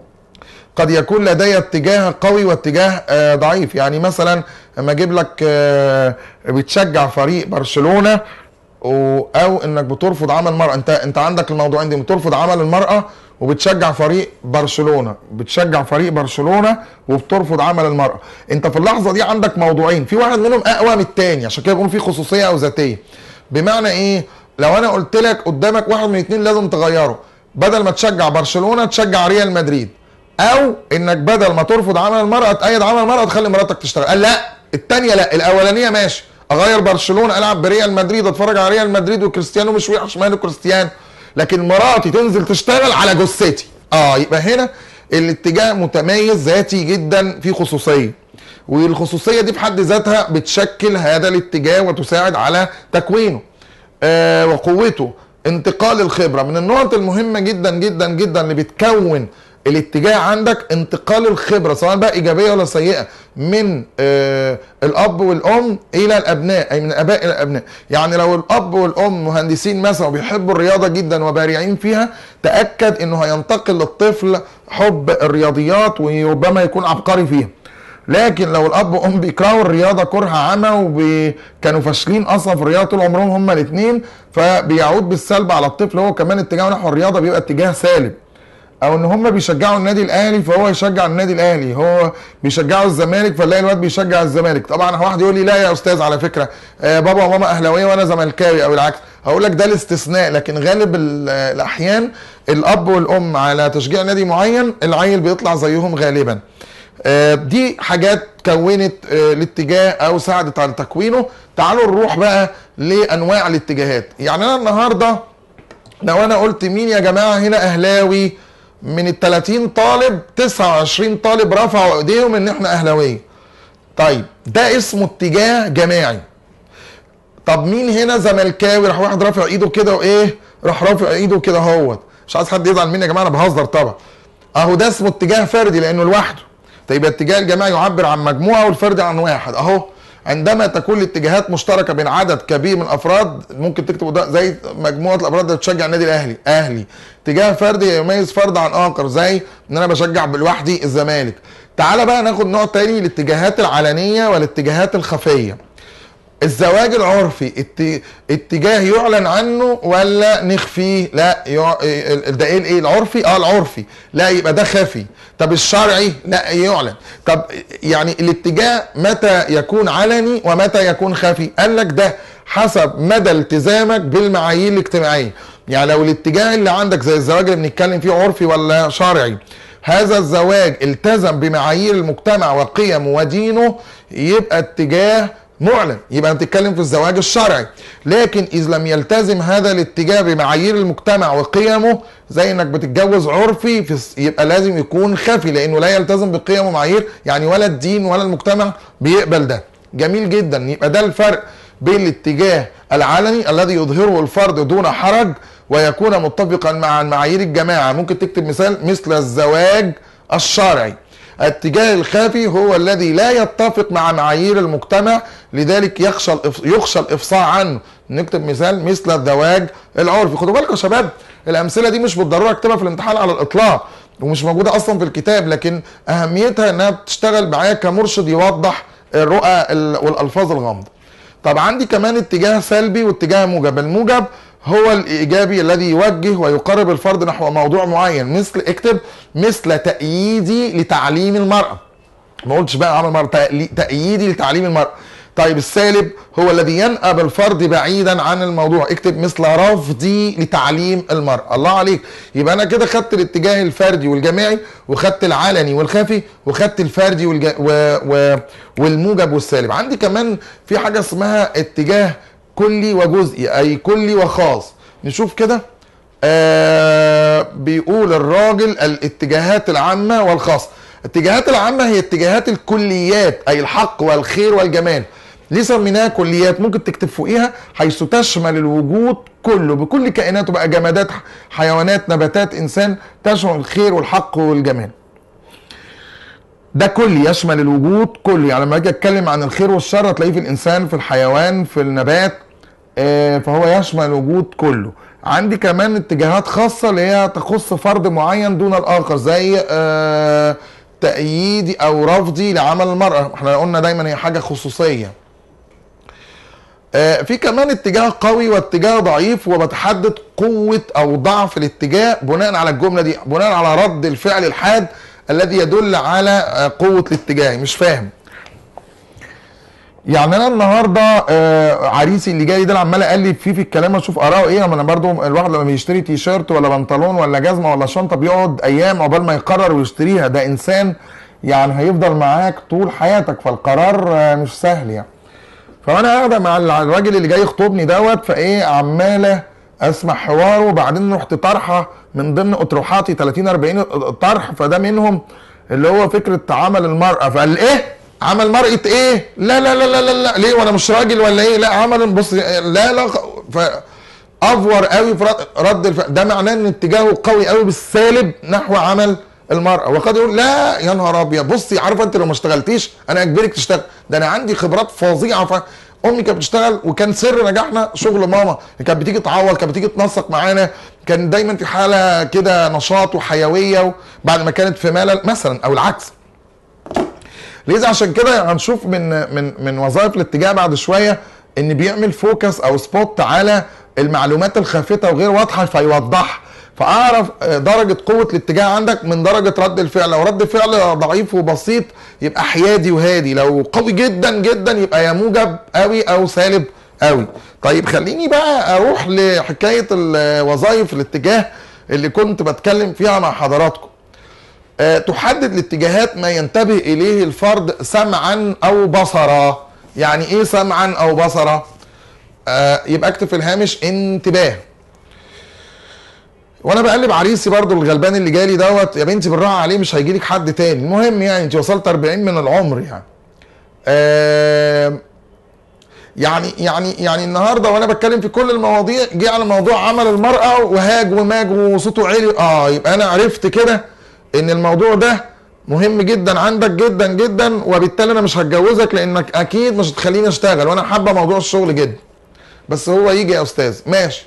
قد يكون لدي اتجاه قوي واتجاه آه ضعيف. يعني مثلا لما اجيب لك آه بتشجع فريق برشلونه او انك بترفض عمل المرأة، انت انت عندك الموضوعين دي، بترفض عمل المرأة وبتشجع فريق برشلونه، بتشجع فريق برشلونه وبترفض عمل المرأة. انت في اللحظه دي عندك موضوعين، في واحد منهم اقوى من الثاني، عشان كده بيقولوا في خصوصيه او ذاتيه. بمعنى ايه؟ لو انا قلت لك قدامك واحد من الاثنين لازم تغيره، بدل ما تشجع برشلونه تشجع ريال مدريد، او انك بدل ما ترفض عمل المرأة تأيد عمل المرأة وتخلي مراتك تشتغل. قال لا، الثانيه لا، الاولانيه ماشي، اغير برشلونه العب بريال مدريد، اتفرج على ريال مدريد وكريستيانو مش وحش ماله كريستيانو، لكن مراتي تنزل تشتغل على جثتي. اه يبقى هنا الاتجاه متميز ذاتي جدا في خصوصيه، والخصوصيه دي بحد ذاتها بتشكل هذا الاتجاه وتساعد على تكوينه آه وقوته. انتقال الخبره من النقط المهمه جدا جدا جدا اللي بتكون الاتجاه عندك انتقال الخبره سواء بقى ايجابيه ولا سيئه من آه الاب والام الى الابناء، اي من الاباء الى الابناء. يعني لو الاب والام مهندسين مثلا وبيحبوا الرياضه جدا وبارعين فيها، تاكد انه هينتقل للطفل حب الرياضيات وربما يكون عبقري فيها. لكن لو الاب والام بيكرهوا الرياضه كره عمى وكانوا فاشلين اصلا في الرياضه طول عمرهم هما الاثنين، فبيعود بالسلب على الطفل، هو كمان اتجاهه نحو الرياضه بيبقى اتجاه سالب. او ان هم بيشجعوا النادي الاهلي فهو يشجع النادي الاهلي، هو بيشجعوا الزمالك فنلاقي الواد بيشجع الزمالك. طبعا واحد يقول لي لا يا استاذ على فكره آه بابا وماما اهلاويه وانا زملكاوي او العكس، هقول لك ده الاستثناء، لكن غالب الاحيان الاب والام على تشجيع نادي معين العيل بيطلع زيهم غالبا. آه دي حاجات كونت آه الاتجاه او ساعدت على تكوينه. تعالوا نروح بقى لانواع الاتجاهات. يعني انا النهارده لو انا قلت مين يا جماعه هنا اهلاوي، من ال ثلاثين طالب تسعة وعشرين طالب رفعوا ايديهم ان احنا اهلاويه. طيب ده اسمه اتجاه جماعي. طب مين هنا زملكاوي؟ راح واحد رافع ايده كده وايه؟ راح رافع ايده كده اهوت. مش عايز حد يزعل مني يا جماعه، انا بهزر طبعا. اهو ده اسمه اتجاه فردي لانه لوحده. طيب الاتجاه الجماعي يعبر عن مجموعه والفردي عن واحد. اهو عندما تكون الاتجاهات مشتركه بين عدد كبير من الافراد، ممكن تكتبوا ده زي مجموعه الافراد اللي بتشجع النادي الاهلي اهلي. اتجاه فردي يميز فرد عن اخر، زي ان انا بشجع لوحدي الزمالك. تعال بقى ناخد نوع تاني، الاتجاهات العلنيه والاتجاهات الخفيه. الزواج العرفي اتجاه يعلن عنه ولا نخفيه؟ لا يع... ده ايه الايه العرفي؟ اه العرفي، لا يبقى ده خفي. طب الشرعي؟ لا يعلن. طب يعني الاتجاه متى يكون علني ومتى يكون خفي؟ قال لك ده حسب مدى التزامك بالمعايير الاجتماعيه. يعني لو الاتجاه اللي عندك زي الزواج اللي بنتكلم فيه عرفي ولا شرعي، هذا الزواج التزم بمعايير المجتمع وقيمه ودينه، يبقى اتجاه معلن، يبقى بتتكلم في الزواج الشرعي. لكن اذا لم يلتزم هذا الاتجاه بمعايير المجتمع وقيمه، زي انك بتتجوز عرفي، في يبقى لازم يكون خفي لانه لا يلتزم بقيم ومعايير، يعني ولا الدين ولا المجتمع بيقبل ده. جميل جدا. يبقى ده الفرق بين الاتجاه العلني الذي يظهره الفرد دون حرج ويكون متفقا مع معايير الجماعه. ممكن تكتب مثال مثل الزواج الشرعي. الاتجاه الخافي هو الذي لا يتفق مع معايير المجتمع، لذلك يخشى يخشى الافصاح عنه. نكتب مثال مثل الزواج العرفي. خدوا بالكم يا شباب، الامثله دي مش بالضروره اكتبها في الامتحان على الاطلاق ومش موجوده اصلا في الكتاب، لكن اهميتها انها بتشتغل معايا كمرشد يوضح الرؤى والالفاظ الغامضه. طب عندي كمان اتجاه سلبي واتجاه موجب. الموجب هو الايجابي الذي يوجه ويقرب الفرد نحو موضوع معين، مثل اكتب مثل تأييدي لتعليم المرأة. ما قلتش بقى عمل مرأة، تأييدي لتعليم المرأة. طيب السالب هو الذي ينأب الفرد بعيدا عن الموضوع، اكتب مثل رفضي لتعليم المرأة. الله عليك. يبقى انا كده خدت الاتجاه الفردي والجماعي، وخدت العلني والخفي، وخدت الفردي والج... و... و... والموجب والسالب. عندي كمان في حاجة اسمها اتجاه كلي وجزئي، اي كلي وخاص. نشوف كده. آه بيقول الراجل الاتجاهات العامة والخاصة. الاتجاهات العامة هي اتجاهات الكليات، اي الحق والخير والجمال. ليه سميناها كليات؟ ممكن تكتب فوقيها حيث تشمل الوجود كله بكل كائناته، بقى جمادات، حيوانات، نباتات، انسان، تشمل الخير والحق والجمال. ده كلي يشمل الوجود كله. يعني لما اجي اتكلم عن الخير والشر هتلاقيه في الانسان، في الحيوان، في النبات، آه فهو يشمل الوجود كله. عندي كمان اتجاهات خاصة اللي هي تخص فرد معين دون الاخر، زي آه تأييدي او رفضي لعمل المرأة. احنا قلنا دايما هي حاجة خصوصية. آه في كمان اتجاه قوي واتجاه ضعيف، وبتحدد قوة او ضعف الاتجاه بناء على الجملة دي، بناء على رد الفعل الحاد الذي يدل على قوة الاتجاه. مش فاهم. يعني انا النهارده آه عريسي اللي جاي ده عمال اقلب فيه في الكلام اشوف اراءه ايه. ما انا برضو الواحد لما بيشتري تي شيرت ولا بنطلون ولا جزمه ولا شنطه بيقعد ايام عقبال ما يقرر ويشتريها. ده انسان يعني هيفضل معاك طول حياتك، فالقرار آه مش سهل يعني. فانا قاعده مع الراجل اللي جاي يخطبني دوت، فايه عماله اسمع حواره، وبعدين رحت طرحه من ضمن اطروحاتي ثلاثين أربعين طرح، فده منهم اللي هو فكره عمل المراه. فقال ايه؟ عمل مرأة ايه؟ لا لا لا لا لا, لا. ليه وانا مش راجل ولا ايه؟ لا عمل بص لا لا فافور قوي في رد الفعل. ده معناه ان اتجاهه قوي قوي بالسالب نحو عمل المراه، وقد يقول لا يا نهار ابيض بصي عارفه انت لو ما اشتغلتيش انا اجبرك تشتغل، ده انا عندي خبرات فظيعه. ف امي كانت بتشتغل، وكان سر نجاحنا شغل ماما، كانت بتيجي تعوض، كانت بتيجي تنسق معانا، كان دايما في حاله كده نشاط وحيويه بعد ما كانت في ملل مثلا او العكس. لذا عشان كده هنشوف من من من وظائف الاتجاه بعد شويه ان بيعمل فوكس او سبوت على المعلومات الخافته وغير واضحه فيوضحها، فاعرف درجه قوه الاتجاه عندك من درجه رد الفعل. لو رد فعل ضعيف وبسيط يبقى حيادي وهادي، لو قوي جدا جدا يبقى يا موجب قوي او سالب قوي. طيب خليني بقى اروح لحكايه وظائف الاتجاه اللي كنت بتكلم فيها مع حضراتكم. أه تحدد الاتجاهات ما ينتبه اليه الفرد سمعا او بصرا. يعني ايه سمعا او بصرا؟ أه يبقى اكتب في الهامش انتباه. وانا بقلب عريسي برضو الغلبان اللي جالي دوت، يا بنتي بالراحه عليه مش هيجيلك حد تاني. المهم يعني انت وصلت أربعين من العمر يعني. أه يعني يعني يعني النهارده وانا بتكلم في كل المواضيع جه على موضوع عمل المراه وهاج وماج وصوته عالي، اه يبقى انا عرفت كده ان الموضوع ده مهم جدا عندك جدا جدا، وبالتالي انا مش هتجوزك لانك اكيد مش هتخليني اشتغل، وانا حابه موضوع الشغل جدا بس هو يجي يا استاذ ماشي.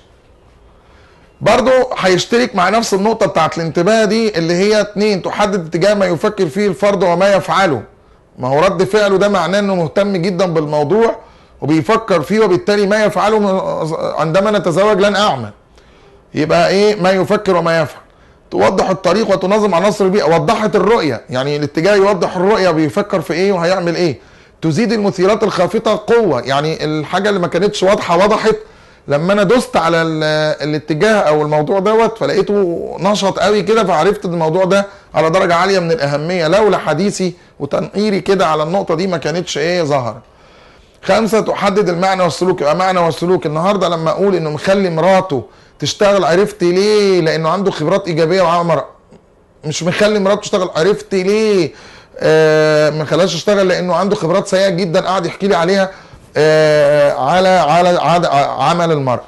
برضو هيشترك مع نفس النقطه بتاعت الانتباه دي اللي هي اتنين، تحدد اتجاه ما يفكر فيه الفرد وما يفعله. ما هو رد فعله ده معناه انه مهتم جدا بالموضوع وبيفكر فيه، وبالتالي ما يفعله عندما نتزوج لن اعمل. يبقى ايه ما يفكر وما يفعل. توضح الطريق وتنظم عناصر البيئه. وضحت الرؤيه، يعني الاتجاه يوضح الرؤيه بيفكر في ايه وهيعمل ايه. تزيد المثيرات الخافته قوه، يعني الحاجه اللي ما كانتش واضحه وضحت لما انا دوست على الاتجاه او الموضوع دوت فلقيته نشط قوي كده، فعرفت ان الموضوع ده على درجه عاليه من الاهميه، لولا حديثي وتنقيري كده على النقطه دي ما كانتش ايه ظهرت. خمسه تحدد المعنى والسلوك. يبقى معنى والسلوك النهارده لما اقول انه مخلي مراته تشتغل عرفت ليه؟ لانه عنده خبرات ايجابيه وعمل مرأة. مش مخلي مراته تشتغل عرفت ليه؟ آه ما خلاش تشتغل لانه عنده خبرات سيئه جدا قاعد يحكي لي عليها آه على على على عمل المرأة.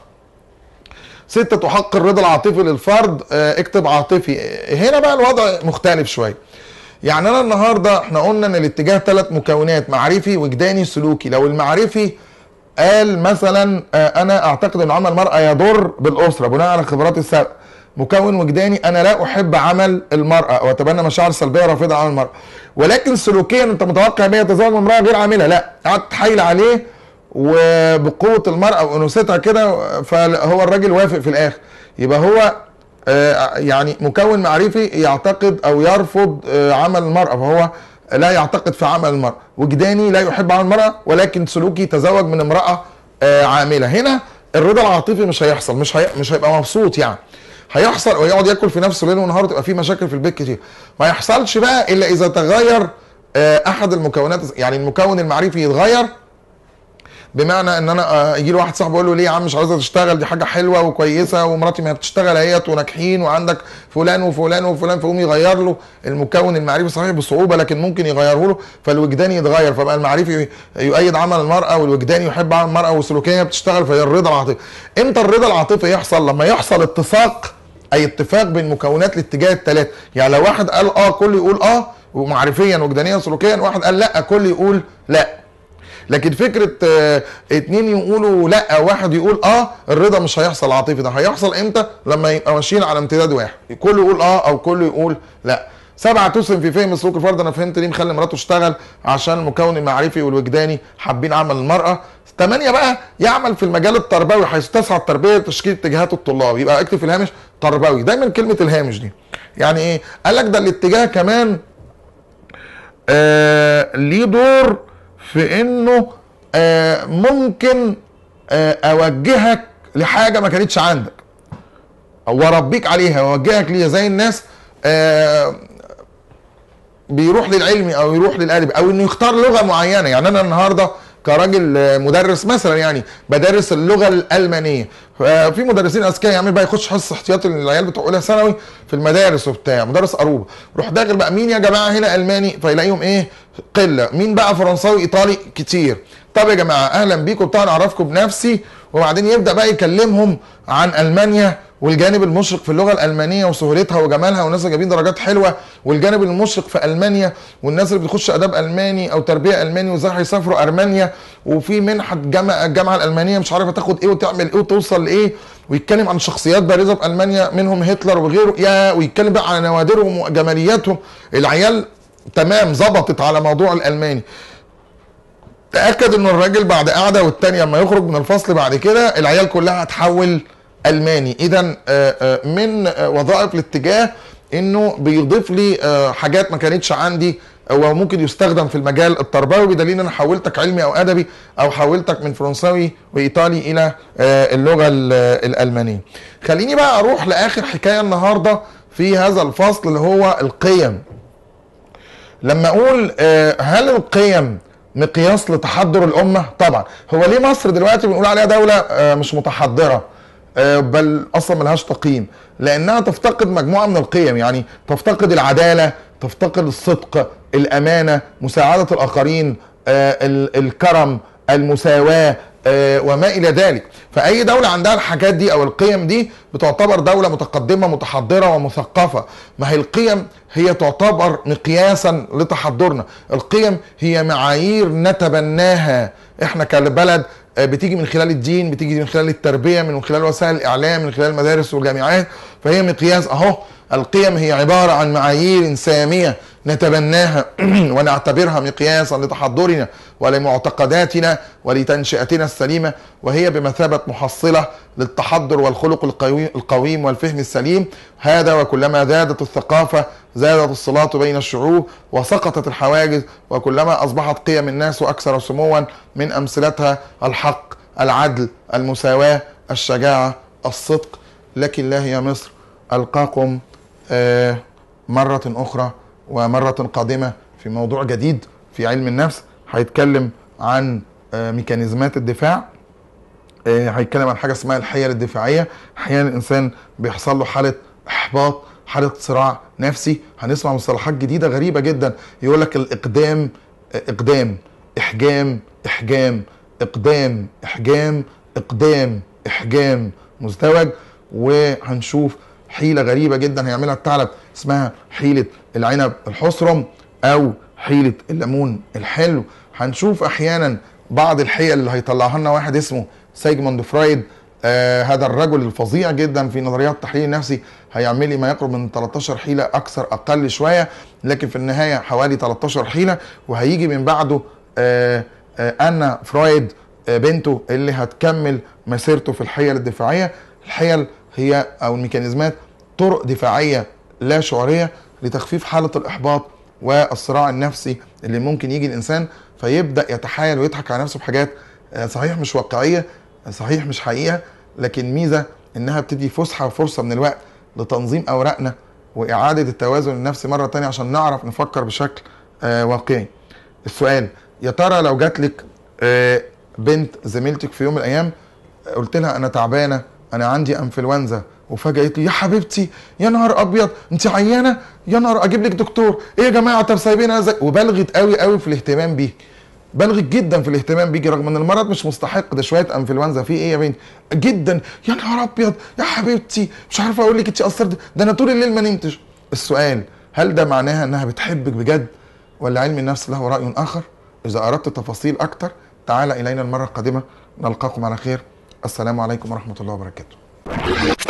ستة تحقق الرضا العاطفي للفرد. آه اكتب عاطفي. هنا بقى الوضع مختلف شويه. يعني انا النهارده احنا قلنا ان الاتجاه ثلاث مكونات: معرفي وجداني سلوكي. لو المعرفي قال مثلا انا اعتقد ان عمل المرأة يضر بالاسره بناء على خبراتي السابقه. مكون وجداني انا لا احب عمل المرأة واتبنى مشاعر سلبيه رافضه عمل المرأة. ولكن سلوكيا انت متوقع ان هي تتزوج من امراه غير عامله، لا قعدت تحايل عليه وبقوه المرأة وانوثتها كده فهو الراجل وافق في الاخر. يبقى هو يعني مكون معرفي يعتقد او يرفض عمل المرأة، فهو لا يعتقد في عمل المرأة. وجداني لا يحب عمل المرأة ولكن سلوكي تزوج من امرأة عاملة. هنا الرضا العاطفي مش هيحصل، مش هي... مش هيبقى مبسوط، يعني هيحصل ويقعد ياكل في نفسه ليل ونهار وتبقى في مشاكل في البيت كتير. ما يحصلش بقى الا اذا تغير احد المكونات، يعني المكون المعرفي يتغير، بمعنى ان انا يجي له واحد صاحبي يقول له ليه يا عم مش عايزه تشتغل؟ دي حاجه حلوه وكويسه ومراتي ما بتشتغل اهيت وناجحين وعندك فلان وفلان وفلان، فيقوم يغير له المكون المعرفي صحيح بصعوبه لكن ممكن يغيره له، فالوجداني يتغير، فبقى المعرفي يؤيد عمل المراه والوجداني يحب عمل المراه والسلوكيه بتشتغل، فهي الرضا العاطفي. امتى الرضا العاطفي يحصل؟ لما يحصل اتفاق، اي اتفاق بين مكونات الاتجاه الثلاثه. يعني لو واحد قال اه كل يقول اه ومعرفيا وجدانيا وسلوكيا، واحد قال لا كل يقول لا. لكن فكره اه اتنين يقولوا لا واحد يقول اه، الرضا مش هيحصل عاطفي. ده هيحصل امتى؟ لما يبقى ماشيين على امتداد واحد، كل يقول اه او كل يقول لا. سبعه تسهم في فهم سلوك الفرد. انا فهمت ليه مخلي مراته تشتغل، عشان المكون المعرفي والوجداني حابين عمل المراه. ثمانيه بقى يعمل في المجال التربوي حيث تسعى التربيه لتشكيل اتجاهات الطلاب. يبقى اكتب في الهامش تربوي. دايما كلمه الهامش دي يعني ايه؟ قال لك ده الاتجاه كمان آه ليه دور في انه آه ممكن آه اوجهك لحاجه ما كانتش عندك او اربيك عليها واوجهك ليها، زي الناس آه بيروح للعلمي او يروح للادبي او انه يختار لغه معينه. يعني انا النهارده كراجل مدرس مثلا يعني بدرس اللغه الالمانيه، في مدرسين اذكياء يعمل بقى يخش حصه احتياطي للعيال بتوع اولى ثانوي في المدارس وبتاع، مدرس اروبا، روح داخل بقى مين يا جماعه هنا الماني، فيلاقيهم ايه قله، مين بقى فرنساوي ايطالي كتير. طب يا جماعه اهلا بيكم بتاع نعرفكم بنفسي، وبعدين يبدا بقى يكلمهم عن المانيا والجانب المشرق في اللغه الالمانيه وسهولتها وجمالها والناس جايبين درجات حلوه، والجانب المشرق في المانيا والناس اللي بتخش اداب الماني او تربيه الماني وازاي هيسافروا المانيا، وفي منحه جامعه الجامعه الالمانيه مش عارفه تاخد ايه وتعمل ايه وتوصل لايه، ويتكلم عن شخصيات بارزه في المانيا منهم هتلر وغيره، يا ويتكلم بقى عن نوادرهم وجمالياتهم. العيال تمام ظبطت على موضوع الالماني. تاكد ان الراجل بعد قعده والتانيه لما يخرج من الفصل بعد كده العيال كلها هتحول الماني. اذا من وظائف الاتجاه انه بيضيف لي حاجات ما كانتش عندي وممكن يستخدم في المجال التربوي، بدليل انا حولتك علمي او ادبي او حولتك من فرنساوي وايطالي الى اللغه الالمانيه. خليني بقى اروح لاخر حكايه النهارده في هذا الفصل اللي هو القيم. لما اقول هل القيم مقياس لتحضر الامه؟ طبعا. هو ليه مصر دلوقتي بنقول عليها دوله مش متحضره بل اصلا ملهاش تقييم؟ لانها تفتقد مجموعه من القيم، يعني تفتقد العداله، تفتقد الصدق، الامانه، مساعده الاخرين، الكرم، المساواه وما الى ذلك. فاي دوله عندها الحاجات دي او القيم دي بتعتبر دوله متقدمه متحضره ومثقفه. ما هي القيم هي تعتبر مقياسا لتحضرنا، القيم هي معايير نتبناها احنا كبلد، بتيجي من خلال الدين، بتيجي من خلال التربيه، من خلال وسائل الاعلام، من خلال المدارس والجامعات. فهي مقياس اهو. القيم هي عباره عن معايير ساميه نتبناها ونعتبرها مقياسا لتحضرنا ولمعتقداتنا ولتنشئتنا السليمه، وهي بمثابه محصله للتحضر والخلق القويم والفهم السليم. هذا وكلما زادت الثقافه زادت الصلات بين الشعوب وسقطت الحواجز، وكلما اصبحت قيم الناس اكثر سموا من امثلتها الحق، العدل، المساواه، الشجاعه، الصدق. لك الله يا مصر. القاكم آه مرة أخرى ومرة قادمة في موضوع جديد في علم النفس، هيتكلم عن آه ميكانيزمات الدفاع، آه هيتكلم عن حاجة اسمها الحيل الدفاعية. أحيانا الإنسان بيحصل له حالة إحباط، حالة صراع نفسي. هنسمع مصطلحات جديدة غريبة جدا، يقول لك الإقدام، آه إقدام، إحجام، إحجام، إقدام، إحجام، إقدام، إحجام مزدوج. وهنشوف حيلة غريبة جدا هيعملها الثعلب اسمها حيلة العنب الحصرم او حيلة الليمون الحلو. هنشوف احيانا بعض الحيل اللي هيطلعها لنا واحد اسمه سيجموند فرويد. آه هذا الرجل الفظيع جدا في نظريات التحليل النفسي، هيعمل لي ما يقرب من تلتاشر حيلة، اكثر اقل شوية، لكن في النهاية حوالي تلتاشر حيلة. وهيجي من بعده آه آه انا فرويد، آه بنته اللي هتكمل مسيرته في الحيل الدفاعية. الحيل هي او الميكانيزمات طرق دفاعيه لا شعوريه لتخفيف حاله الاحباط والصراع النفسي اللي ممكن يجي الانسان، فيبدا يتحايل ويضحك على نفسه بحاجات صحيح مش واقعيه، صحيح مش حقيقه، لكن ميزه انها بتدي فسحه وفرصه من الوقت لتنظيم اوراقنا واعاده التوازن النفسي مره ثانيه عشان نعرف نفكر بشكل واقعي. السؤال، يا ترى لو جات لك بنت زميلتك في يوم من الايام قلت لها انا تعبانه، انا عندي انفلونزا، وفجاه قالت لي يا حبيبتي يا نهار ابيض انت عيانه، يا نهار اجيب لك دكتور، ايه يا جماعه طب سايبينها ازاي؟ وبلغت قوي قوي في الاهتمام بيك، بلغت جدا في الاهتمام بيكي رغم ان المرض مش مستحق، ده شويه انفلونزا في ايه يا بنتي؟ جدا يا نهار ابيض يا حبيبتي مش عارفه اقول لك انت قصرت، ده انا طول الليل ما نمتش. السؤال، هل ده معناها انها بتحبك بجد ولا علم النفس له راي اخر؟ اذا اردت تفاصيل اكتر تعال الينا المره القادمه، نلقاكم على خير. السلام عليكم ورحمه الله وبركاته.